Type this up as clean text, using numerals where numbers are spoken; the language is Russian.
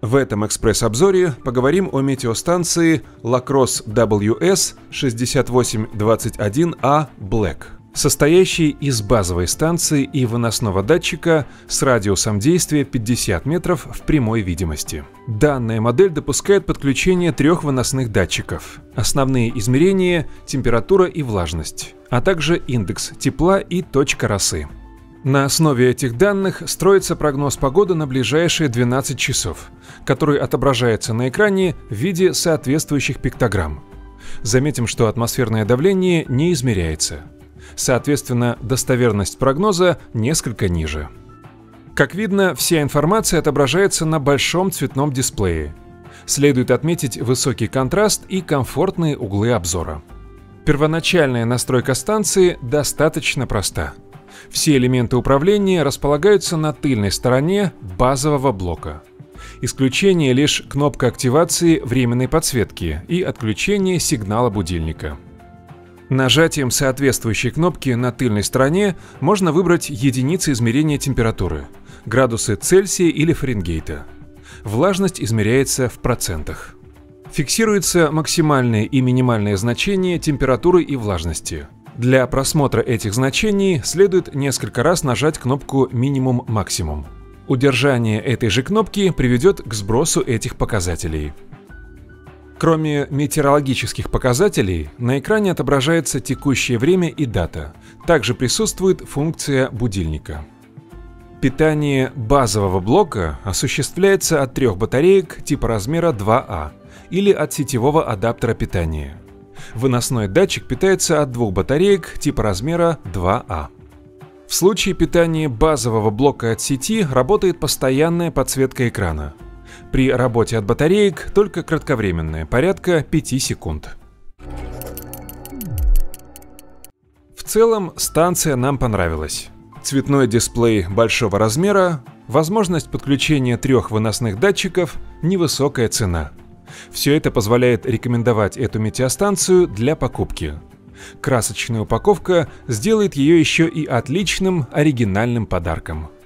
В этом экспресс-обзоре поговорим о метеостанции Lacrosse WS6821A Black, состоящей из базовой станции и выносного датчика с радиусом действия 50 метров в прямой видимости. Данная модель допускает подключение 3 выносных датчиков. Основные измерения – температура и влажность, а также индекс тепла и точка росы. На основе этих данных строится прогноз погоды на ближайшие 12 часов, который отображается на экране в виде соответствующих пиктограмм. Заметим, что атмосферное давление не измеряется. Соответственно, достоверность прогноза несколько ниже. Как видно, вся информация отображается на большом цветном дисплее. Следует отметить высокий контраст и комфортные углы обзора. Первоначальная настройка станции достаточно проста. Все элементы управления располагаются на тыльной стороне базового блока. Исключение лишь кнопка активации временной подсветки и отключения сигнала будильника. Нажатием соответствующей кнопки на тыльной стороне можно выбрать единицы измерения температуры – градусы Цельсия или Фаренгейта. Влажность измеряется в процентах. Фиксируются максимальные и минимальные значения температуры и влажности. Для просмотра этих значений следует несколько раз нажать кнопку «Минимум-максимум». Удержание этой же кнопки приведет к сбросу этих показателей. Кроме метеорологических показателей, на экране отображается текущее время и дата. Также присутствует функция будильника. Питание базового блока осуществляется от 3 батареек типа размера 2А или от сетевого адаптера питания. Выносной датчик питается от 2 батареек типа размера 2А. В случае питания базового блока от сети работает постоянная подсветка экрана. При работе от батареек только кратковременная, порядка 5 секунд. В целом станция нам понравилась. Цветной дисплей большого размера, возможность подключения 3 выносных датчиков, невысокая цена. Все это позволяет рекомендовать эту метеостанцию для покупки. Красочная упаковка сделает ее еще и отличным оригинальным подарком.